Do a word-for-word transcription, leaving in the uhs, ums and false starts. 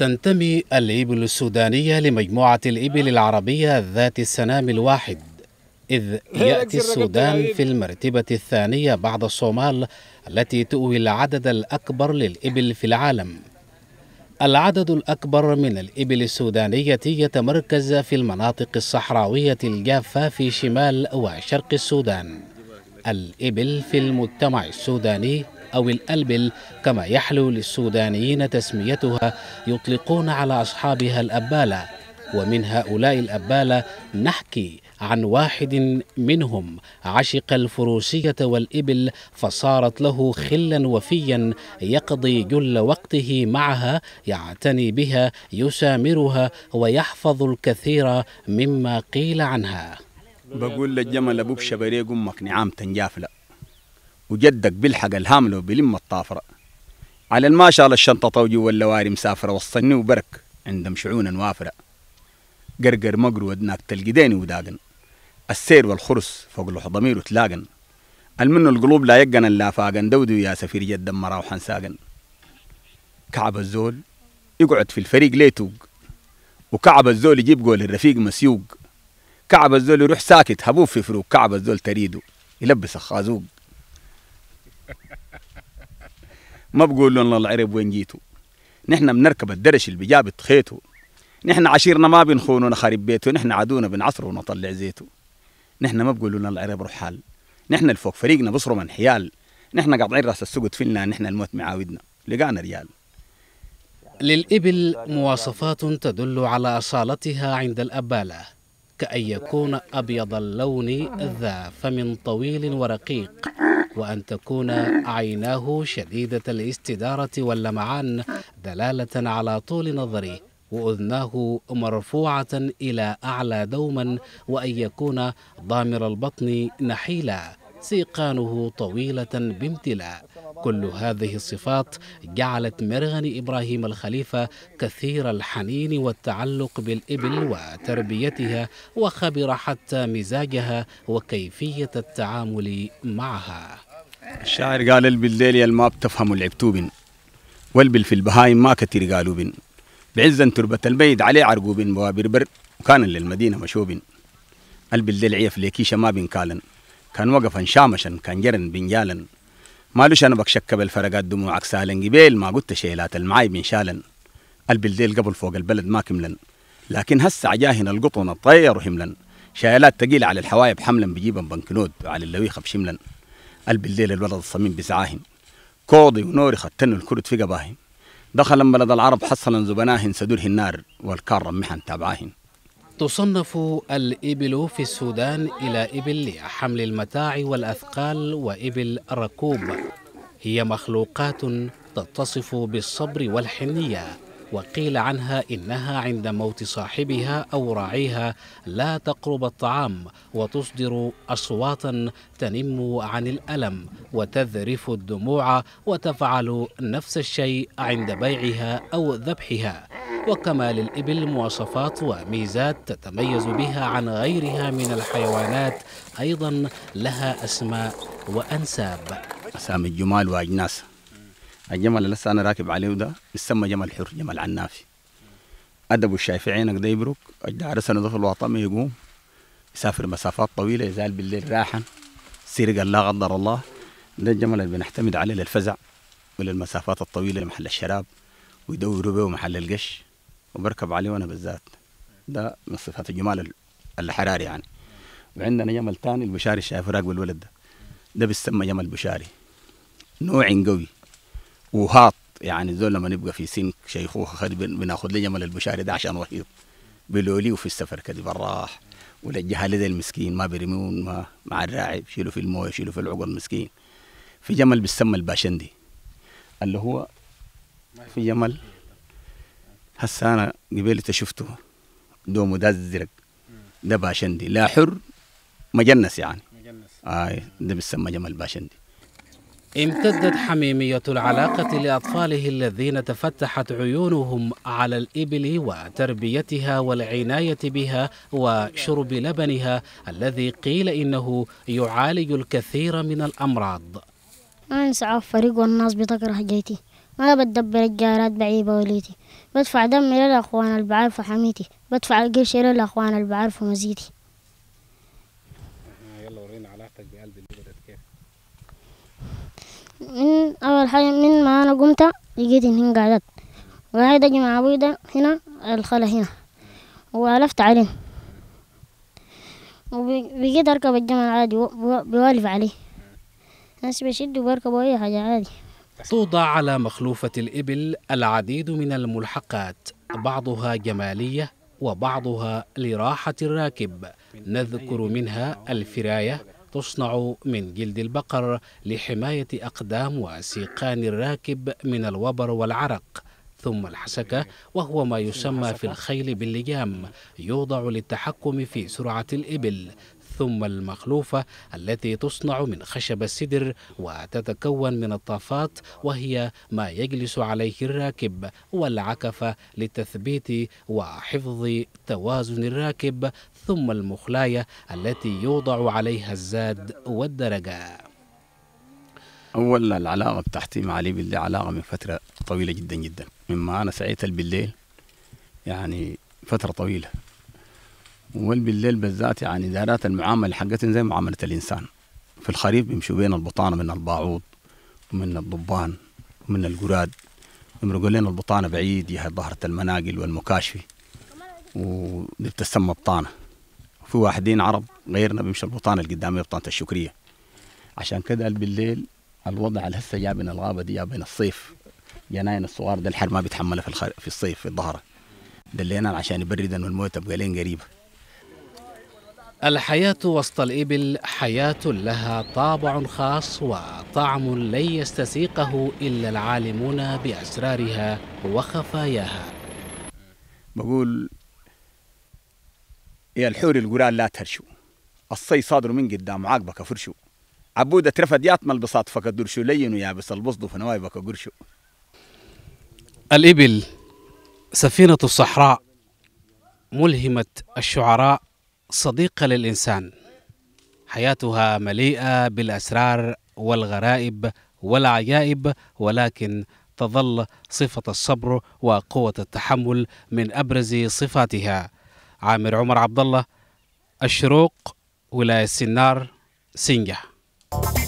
تنتمي الإبل السودانية لمجموعة الإبل العربية ذات السنام الواحد، إذ يأتي السودان في المرتبة الثانية بعد الصومال التي تؤوي العدد الأكبر للإبل في العالم. العدد الأكبر من الإبل السودانية يتمركز في المناطق الصحراوية الجافة في شمال وشرق السودان. الإبل في المجتمع السوداني أو الألبل كما يحلو للسودانيين تسميتها يطلقون على أصحابها الأبالة، ومن هؤلاء الأبالة نحكي عن واحد منهم عشق الفروسية والإبل، فصارت له خلا وفيا يقضي جل وقته معها، يعتني بها، يسامرها، ويحفظ الكثير مما قيل عنها. بقول للجمل أبوك شبريق أمك نعام تنجافلة، وجدك بلحق الهاملة وبلم الطافرة، على الماشى على الشنطة طوجي واللواري مسافرة، والصني وبرك عندهم شعونا وافرة، قرقر مقر ودناك تلقديني وداقن، السير والخرس فوق الحضمير وتلاقن، المنو القلوب لا يقن الا فاقن، دودو يا سفير جد مراوحا ساقن. كعب الزول يقعد في الفريق ليتوق، وكعب الزول يجيب قول الرفيق مسيوق، كعب الزول يروح ساكت هبوب في فروق، كعب الزول تريدو يلبس الخازوق. ما بقول لنا العرب وين جيتوا، نحن بنركب الدرش اللي بجابت خيته، نحن عشيرنا ما بنخونه نخرب بيته، نحن عدونا بنعصره ونطلع زيته. نحن ما بقولوا لنا العرب روح حال، نحن الفوق فريقنا بصروا من حيال، نحن قاطعين راس السقط فينا، نحن الموت معاودنا لقانا ريال. للإبل مواصفات تدل على أصالتها عند الأبالة، كأن يكون أبيض اللون ذا فم طويل ورقيق، وأن تكون عيناه شديدة الاستدارة واللمعان دلالة على طول نظره، وأذناه مرفوعة إلى أعلى دوما، وأن يكون ضامر البطن نحيلا، سيقانه طويلة بامتلاء. كل هذه الصفات جعلت مرغني إبراهيم الخليفة كثير الحنين والتعلق بالإبل وتربيتها، وخبر حتى مزاجها وكيفية التعامل معها. الشاعر قال البل ديلي الما بتفهم العبتوبن، والبل في البهايم ما كتير قالوا بن، بعزا تربة البيد عليه عرقوبن بوابر بر، وكان للمدينة مشوبن. البل ديل عيف ليكيشة ما بنكالن، كان وقفا شامشا كان جرن بنجالا، مالوش انا بكشك بالفرقات دموعك سالن جبيل، ما قلت شيلات المعاي بنشالن. البل ديل قبل فوق البلد ما كملن، لكن هسه عجاهن القطن الطير وهملن، شايلات تقيلة على الحوايب حملا بجيبن بنكنود، وعلى اللويخة بشملن. البل ديل الولد الصميم بسعاهن، كوضي ونوري ختن الكرد في قباهن، دخل بلد العرب حصلا زبناهن سدوره النار، والكار رمحن تابعاهن. تصنف الإبل في السودان إلى إبل حمل المتاع والأثقال وإبل ركوب. هي مخلوقات تتصف بالصبر والحنية، وقيل عنها إنها عند موت صاحبها أو راعيها لا تقرب الطعام، وتصدر أصواتا تنم عن الألم وتذرف الدموع، وتفعل نفس الشيء عند بيعها أو ذبحها. وكما للإبل مواصفات وميزات تتميز بها عن غيرها من الحيوانات، أيضا لها أسماء وأنساب. أسامي الجمال وأجناس. الجمل اللي لسه أنا راكب عليه ده يسمى جمل حر، جمل عنافي. أدب الشايفي عينك ده يبرك، الدعرة سنة في الوطن يقوم يسافر مسافات طويلة، يزال بالليل راحا سرق لا قدر الله. ده الجمل اللي بنعتمد عليه للفزع وللمسافات الطويلة لمحل الشراب، ويدوروا به محل القش، وبركب عليه وأنا بالذات. ده من صفات الجمال الحراري يعني. وعندنا جمل تاني البشاري الشايف راكب الولد ده، ده بيسمى جمل بشاري، نوع قوي وهاط، يعني زول لما نبقى في سن شيخوخه خد بناخد لي جمل البشاري ده عشان وحيد بلولي، وفي السفر كده براح، وللجهال ده المسكين ما بيرمون ما مع الراعي، بيشيلوا في المويه يشيلوا في العقل المسكين. في جمل بيسمى الباشندي اللي هو في جمل هسه انا قبيلة شفته دومه ده الزرق، ده باشندي لا حر مجنس يعني مجنس. آه ده بيسمى جمل باشندي. امتدت حميمية العلاقة لأطفاله الذين تفتحت عيونهم على الإبل وتربيتها والعناية بها وشرب لبنها الذي قيل إنه يعالج الكثير من الأمراض. أنا سعى فريق والناس بتكره جيتي، ما بتدبر الجارات بعيبة وليتي، بدفع دمي للأخوان اللي بعرفوا حميتي، بدفع القرش للأخوان اللي بعرفوا مزيتي. يلا ورينا علاقتك بقلب اللي بدت كيف. من أول حاجة من ما أنا قمت لقيت إنهن قعدت وقاعد أجي مع أبوي ده هنا الخلا هنا وألفت عليه وبقيت أركب الجمل عادي بوالف عليه، ناس بشد وبركبوا أي حاجة عادي. توضع على مخلوفة الإبل العديد من الملحقات، بعضها جمالية وبعضها لراحة الراكب. نذكر منها الفراية، تصنع من جلد البقر لحماية أقدام وسيقان الراكب من الوبر والعرق. ثم الحسكة، وهو ما يسمى في الخيل باللجام، يوضع للتحكم في سرعة الإبل. ثم المخلوفة التي تصنع من خشب السدر وتتكون من الطافات، وهي ما يجلس عليه الراكب، والعكفة لتثبيت وحفظ توازن الراكب. ثم المخلاية التي يوضع عليها الزاد والدرجة. أول العلاقة بتاعتي مع الإبل دي علاقة من فترة طويلة جدا جدا، مما أنا سعيت بالليل يعني فترة طويلة، والبالليل بالذات يعني دارات المعاملة حقتهم زي معاملة الإنسان. في الخريف بيمشوا بين البطانة من الباعوض ومن الضبان ومن القراد، يمرقوا لنا البطانة بعيد يا ظهرة المناقل والمكاشفي، ودي بتسمى بطانة. وفي واحدين عرب غيرنا بيمشي البطانة القدامية بطانة الشكرية. عشان كده بالليل الوضع اللي هسه جاب بين الغابة دي جاب بين الصيف، جناين الصغار ده الحر ما بيتحملها في الخر... في الصيف في الظهر دلينا عشان يبردن والمويه تبقى لين قريبه. الحياة وسط الإبل حياة لها طابع خاص وطعم لن يستسيقه إلا العالمون بأسرارها وخفاياها. بقول يا الحور القرال لا تهرشوا، الصي صادر من قدام عاقبك فرشوا، عبودة رفد ياتمل بساط فكدرشوا لين ويابس البصد فنوايبك قرشوا. الإبل سفينة الصحراء، ملهمة الشعراء، صديقة للإنسان. حياتها مليئة بالأسرار والغرائب والعجائب، ولكن تظل صفة الصبر وقوة التحمل من أبرز صفاتها. عامر عمر عبد الله، الشروق، ولاية سنار، سنجة.